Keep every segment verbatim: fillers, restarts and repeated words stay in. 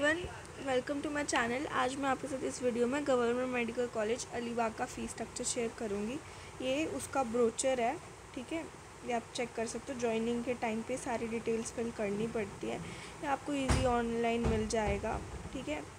Everyone, welcome to my channel. आज मैं आपके साथ इस वीडियो में गवर्नमेंट मेडिकल कॉलेज अलीबाग का फ़ीस स्ट्रक्चर शेयर करूंगी। ये उसका ब्रोचर है, ठीक है। ये आप चेक कर सकते हो। ज्वाइनिंग के टाइम पे सारी डिटेल्स फिल करनी पड़ती है। ये आपको इजी ऑनलाइन मिल जाएगा, ठीक है।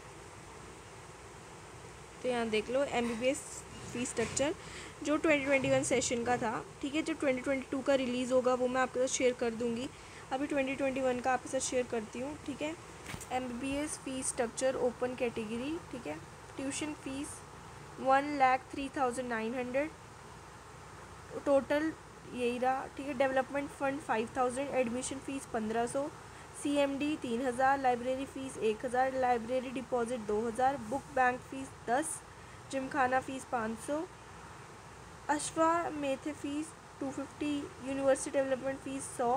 तो यहाँ देख लो, M B B S fees structure जो ट्वेंटी ट्वेंटी वन सेशन का था, ठीक है। जो ट्वेंटी ट्वेंटी टू का रिलीज़ होगा वो मैं आपके साथ शेयर कर दूँगी। अभी ट्वेंटी ट्वेंटी वन का आपके साथ शेयर करती हूँ, ठीक है। M B B S fees structure open category, ठीक है। Tuition fees one lakh three thousand nine hundred total यही रहा, ठीक है। Development fund five thousand, admission fees पंद्रह सौ, सी एम डी तीन हज़ार, लाइब्रेरी फ़ीस एक हज़ार, लाइब्रेरी डिपॉजिट दो हज़ार, बुक बैंक फ़ीस दस, जिम खाना फ़ीस पाँच सौ, Ashwamedh fees two fifty, university development fees सौ,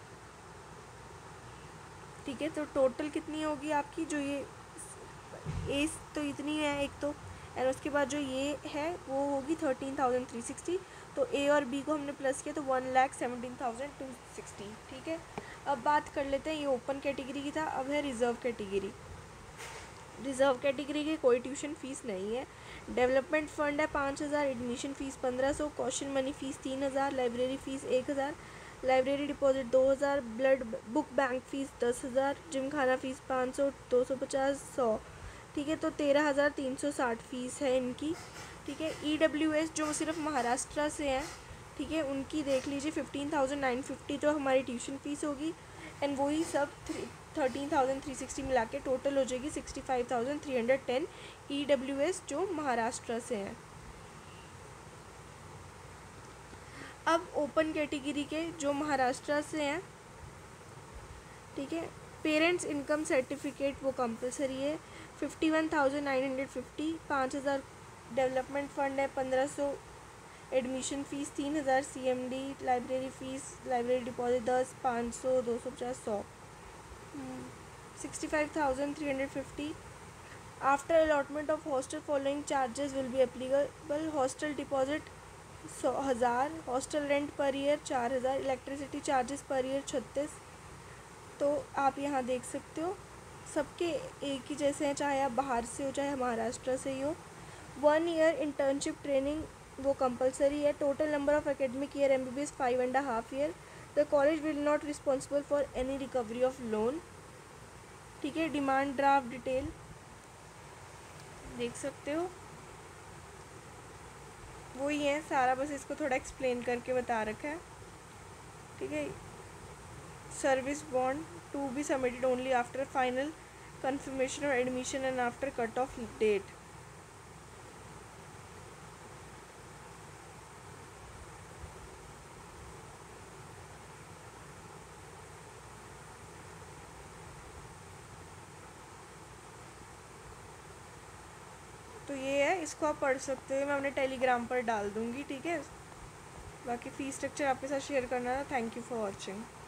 ठीक है। तो टोटल कितनी होगी आपकी, जो ये ए तो इतनी है एक तो, और उसके बाद जो ये है वो होगी थर्टीन थाउजेंड थ्री सिक्सटी। तो ए और बी को हमने प्लस किया तो one lakh seventeen thousand two sixty, ठीक है। अब बात कर लेते हैं, ये ओपन कैटेगरी की था। अब है रिज़र्व कैटेगरी। रिज़र्व कैटेगरी की कोई ट्यूशन फ़ीस नहीं है। डेवलपमेंट फ़ंड है पाँच हज़ार, एडमिशन फ़ीस पंद्रह सौ, कॉशन मनी फ़ीस तीन हज़ार, लाइब्रेरी फ़ीस एक हज़ार, लाइब्रेरी डिपॉजिट दो हज़ार, ब्लड बुक बैंक फ़ीस दस हज़ार, जिम खाना फ़ीस पाँच सौ, दो सौ पचास, सौ, ठीक है। तो तेरह हज़ार तीन सौ साठ फ़ीस है इनकी, ठीक है। ई डब्ल्यू एस जो सिर्फ महाराष्ट्र से हैं, ठीक है, उनकी देख लीजिए फिफ्टीन थाउजेंड नाइन फिफ्टी तो हमारी ट्यूशन फ़ीस होगी, एंड वही सब three thirteen thousand three sixty मिला के टोटल हो जाएगी sixty five thousand three hundred ten E W S जो महाराष्ट्र से हैं। अब ओपन कैटेगरी के जो महाराष्ट्र से हैं, ठीक है, पेरेंट्स इनकम सर्टिफिकेट वो कंपलसरी है। Fifty one thousand nine hundred fifty, पाँच हज़ार डेवलपमेंट फ़ंड है, पंद्रह सौ एडमिशन फ़ीस, तीन हज़ार C M D, library fees, library deposit दस, पाँच सौ, दो सौ पचास, सौ, sixty five thousand three hundred fifty. After allotment of hostel following charges will be applicable. Hostel deposit सौ हज़ार, हॉस्टल रेंट पर ईयर चार हज़ार, इलेक्ट्रिसिटी चार्जेस पर ईयर छत्तीस। तो आप यहाँ देख सकते हो सबके एक ही जैसे हैं, चाहे आप बाहर से हो चाहे महाराष्ट्र से ही हो। वन ईयर इंटर्नशिप ट्रेनिंग वो कंपलसरी है। Total number of academic year M B B S five and half year. The college will not responsible for any recovery of loan, ठीक है। डिमांड ड्राफ्ट डिटेल देख सकते हो, वही है सारा, बस इसको थोड़ा एक्सप्लेन करके बता रखा है, ठीक है। Service bond to be submitted only after final confirmation of admission and after cut off date। तो ये है, इसको आप पढ़ सकते हो, मैं अपने टेलीग्राम पर डाल दूँगी, ठीक है। बाकी फ़ीस स्ट्रक्चर आपके साथ शेयर करना था। Thank you for watching.